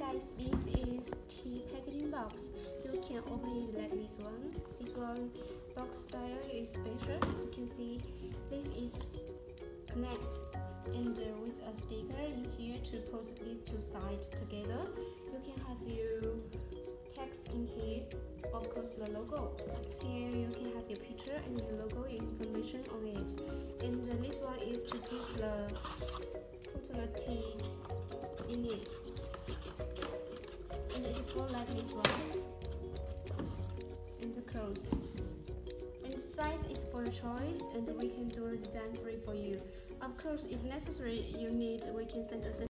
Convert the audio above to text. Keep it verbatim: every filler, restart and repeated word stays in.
guys, this is the packaging box. You can open it like this one. This one box style is special. You can see this is connect and with a sticker in here to put these two sides together. You can have your text in here, of course the logo. Here you can have your picture and the logo information on it. And this one is to put the put the tea in it. And it goes like this one. And closed. And the size is for your choice, and we can do the design free for you. Of course, if necessary, you need, we can send a